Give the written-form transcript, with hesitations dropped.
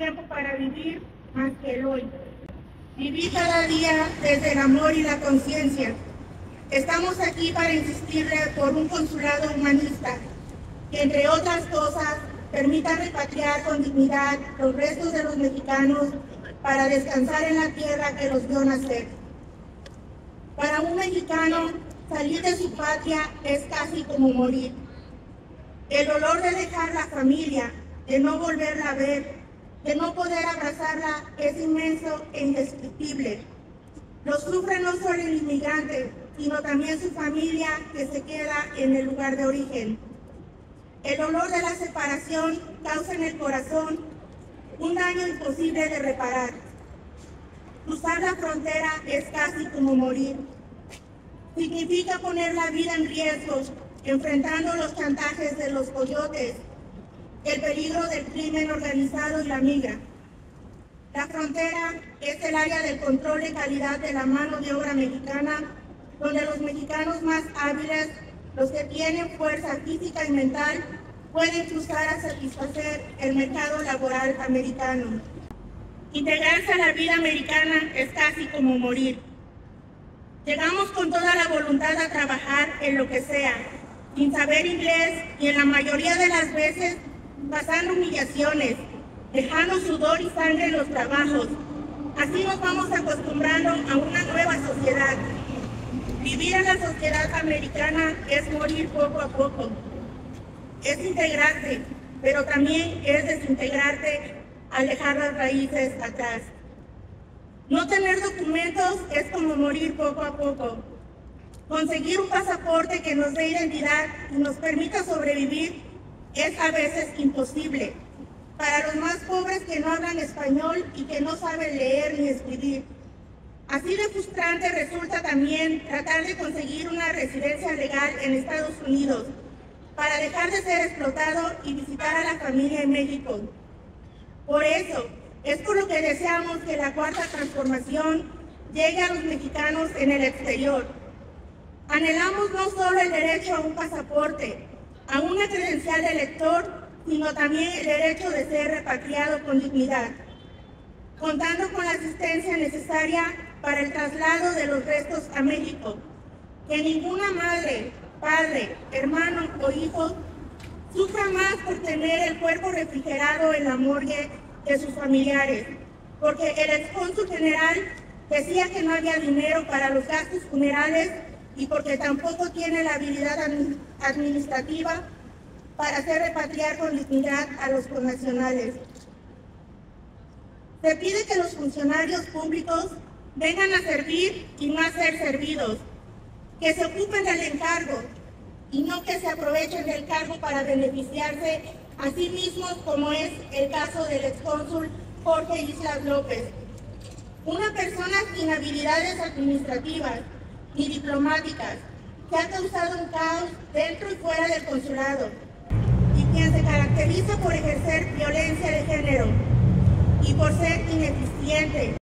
tiempo para vivir más que el hoy. Vivir cada día desde el amor y la conciencia. Estamos aquí para insistirle por un consulado humanista que, entre otras cosas, permita repatriar con dignidad los restos de los mexicanos para descansar en la tierra que los vio nacer. Para un mexicano, salir de su patria es casi como morir. El dolor de dejar la familia, de no volverla a ver, de no poder abrazarla es inmenso e indescriptible. Lo sufre no solo el inmigrante, sino también su familia que se queda en el lugar de origen. El dolor de la separación causa en el corazón un daño imposible de reparar. Cruzar la frontera es casi como morir. Significa poner la vida en riesgo, enfrentando los chantajes de los coyotes, el peligro del crimen organizado y la migra. La frontera es el área del control de calidad de la mano de obra mexicana, donde los mexicanos más hábiles, los que tienen fuerza física y mental, pueden cruzar a satisfacer el mercado laboral americano. Integrarse a la vida americana es casi como morir. Llegamos con toda la voluntad a trabajar en lo que sea, sin saber inglés y en la mayoría de las veces pasando humillaciones, dejando sudor y sangre en los trabajos. Así nos vamos acostumbrando a una nueva sociedad. Vivir en la sociedad americana es morir poco a poco. Es integrarte, pero también es desintegrarte al dejar las raíces atrás. No tener documentos es como morir poco a poco. Conseguir un pasaporte que nos dé identidad y nos permita sobrevivir es a veces imposible. Para los más pobres que no hablan español y que no saben leer ni escribir. Así de frustrante resulta también tratar de conseguir una residencia legal en Estados Unidos para dejar de ser explotado y visitar a la familia en México. Por eso, es por lo que deseamos que la Cuarta Transformación llegue a los mexicanos en el exterior. Anhelamos no solo el derecho a un pasaporte, a una credencial de elector, sino también el derecho de ser repatriado con dignidad, contando con la asistencia necesaria para el traslado de los restos a México. Que ninguna madre, padre, hermano o hijo sufra más por tener el cuerpo refrigerado en la morgue de sus familiares, porque el excónsul general decía que no había dinero para los gastos funerales y porque tampoco tiene la habilidad administrativa para hacer repatriar con dignidad a los connacionales. Se pide que los funcionarios públicos vengan a servir y no a ser servidos, que se ocupen del encargo y no que se aprovechen del cargo para beneficiarse a sí mismos, como es el caso del excónsul Jorge Islas López. Una persona sin habilidades administrativas ni diplomáticas, que ha causado un caos dentro y fuera del consulado, y quien se caracteriza por ejercer violencia de género y por ser ineficiente,